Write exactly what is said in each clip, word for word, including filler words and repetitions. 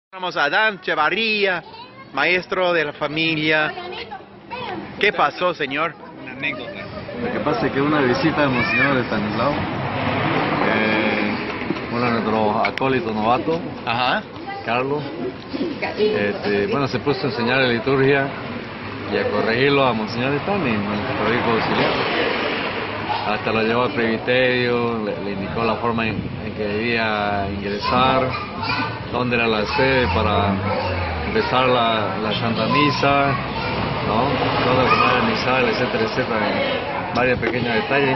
Vamos a Adán Chavarría, maestro de la familia. ¿Qué pasó, señor? Una anécdota. Lo que pasa es que una visita de Monseñor Estanislao, eh, uno de nuestros acólitos novatos, Ajá. Carlos, este, bueno, se puso a enseñar la liturgia y a corregirlo a Monseñor Estani, nuestro obispo auxiliar. Hasta lo llevó al presbiterio, le, le indicó la forma en, en que debía ingresar, dónde era la sede para empezar la, la Santa Misa, ¿no? Toda la semana misal, etcétera, etcétera, varios pequeños detalles.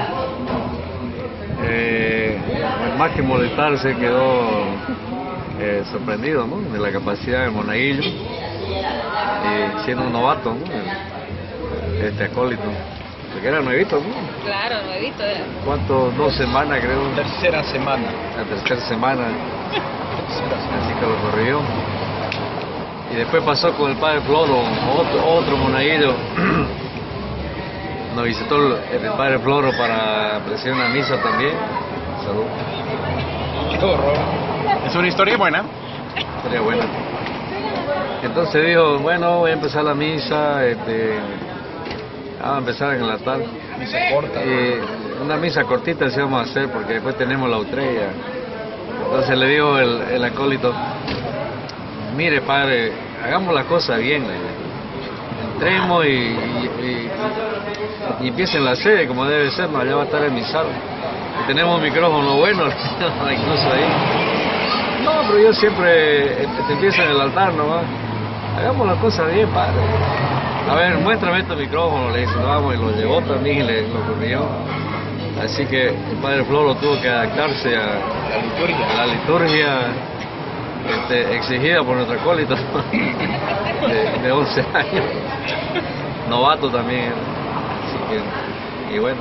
Eh, más que molestarse, quedó eh, sorprendido, ¿no?, de la capacidad del monaguillo, y siendo un novato, ¿no?, este acólito. Porque era nuevito, ¿no? Claro, nuevito era. ¿Cuánto? Dos semanas, creo. Tercera semana. La tercera semana. Así que lo corrió. Y después pasó con el padre Floro, otro, otro monaguillo. Nos visitó el, el padre Floro para presidir una misa también. Salud. Qué horror. Es una historia buena. Sería buena. Entonces dijo, bueno, voy a empezar la misa, este, vamos a empezar en la tarde. Misa corta. Y una misa cortita sí vamos a hacer porque después tenemos la estrella. Entonces le digo el, el acólito, mire padre, hagamos la cosa bien, entremos y, y, y, y empiecen la sede como debe ser, no, allá va a estar el misal. Y tenemos un micrófono bueno, incluso ahí. No, pero yo siempre te empiezo en el altar nomás. Hagamos la cosa bien, padre. A ver, muéstrame este micrófono, le dice, vamos, y lo llevó también y le lo corrió. Así que el padre Floro tuvo que adaptarse a La liturgia. a la liturgia este, exigida por nuestro acólito de, de once años, novato también. Así que, y bueno,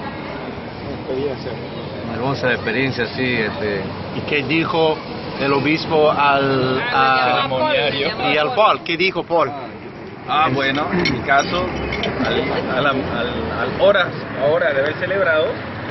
una hermosa experiencia así. Este, ¿Y qué dijo el obispo al, a- Ceremoniario. y al Paul? ¿Qué dijo Paul? Ah, bueno, en mi caso, al, a la- al- al hora, hora de haber celebrado,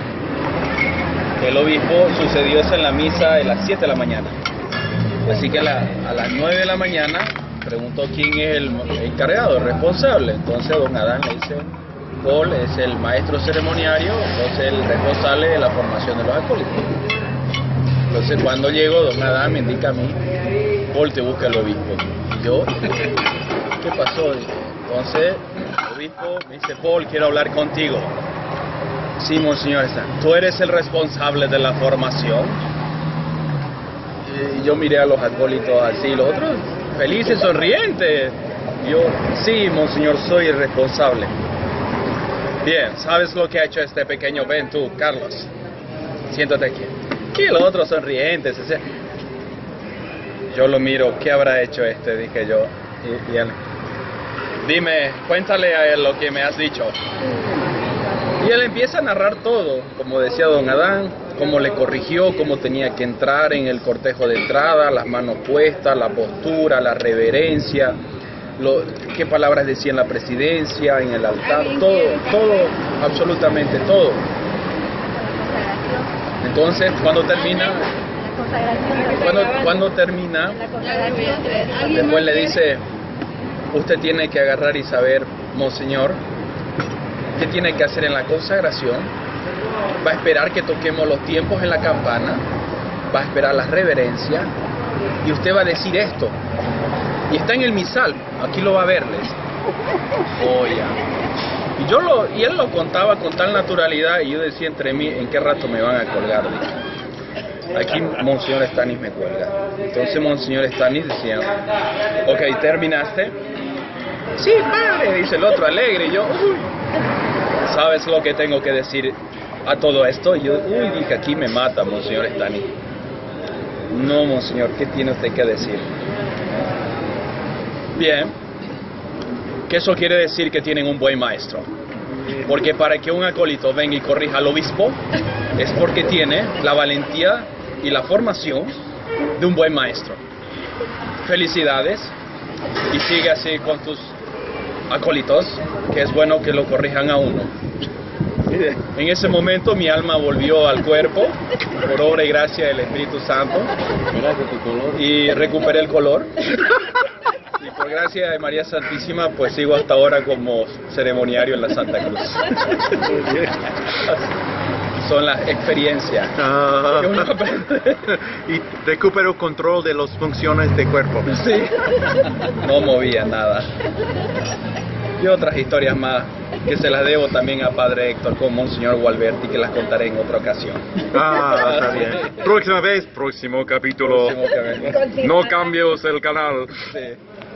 el obispo sucedió eso en la misa de las siete de la mañana. Así que a, la- a las nueve de la mañana preguntó quién es el encargado, el responsable. Entonces don Adán le dice, Paul es el maestro ceremoniario, entonces el responsable de la formación de los acólitos. Entonces cuando llego, don Adán me indica a mí, Paul te busca el obispo. Y yo, ¿qué pasó? Entonces el obispo me dice, Paul, quiero hablar contigo. Sí, monseñor, tú eres el responsable de la formación. Y yo miré a los acólitos así, los otros felices, sonrientes. Yo, sí, monseñor, soy el responsable. Bien, ¿sabes lo que ha hecho este pequeño? Ven tú, Carlos, siéntate aquí. Y los otros sonrientes. O sea, yo lo miro, ¿qué habrá hecho este? Dije yo. Y, y él, dime, cuéntale a él lo que me has dicho. Y él empieza a narrar todo, como decía don Adán, cómo le corrigió, cómo tenía que entrar en el cortejo de entrada, las manos puestas, la postura, la reverencia, lo, qué palabras decía en la presidencia, en el altar, todo, todo, absolutamente todo. Entonces, cuando termina, cuando, cuando termina, después le dice, usted tiene que agarrar y saber, monseñor, ¿qué tiene que hacer en la consagración? Va a esperar que toquemos los tiempos en la campana, va a esperar la reverencia y usted va a decir esto. Y está en el misal, aquí lo va a verles. Oh, ya. Y, yo lo, y él lo contaba con tal naturalidad y yo decía entre mí, ¿en qué rato me van a colgar? Dije. Aquí Monseñor Stanis me cuelga. Entonces Monseñor Stanis decía, ok, ¿terminaste? Sí, padre, dice el otro alegre. Y yo, uy, ¿sabes lo que tengo que decir a todo esto? Y yo, uy, dije, aquí me mata, monseñor Stanis. No, monseñor, ¿qué tiene usted que decir? Bien, que eso quiere decir que tienen un buen maestro. Porque para que un acólito venga y corrija al obispo, es porque tiene la valentía y la formación de un buen maestro. Felicidades, y sigue así con tus acólitos, que es bueno que lo corrijan a uno. En ese momento mi alma volvió al cuerpo, por obra y gracia del Espíritu Santo, y recuperé el color. Y por gracia de María Santísima, pues sigo hasta ahora como ceremoniario en la Santa Cruz. Son las experiencias Ah. que uno aprende. Y recuperó control de las funciones del cuerpo. Sí. No movía nada. Y otras historias más que se las debo también a Padre Héctor con Monseñor Gualberti, que las contaré en otra ocasión. Ah, está bien. Próxima vez, próximo capítulo. Próximo que venga. No cambies el canal. Sí.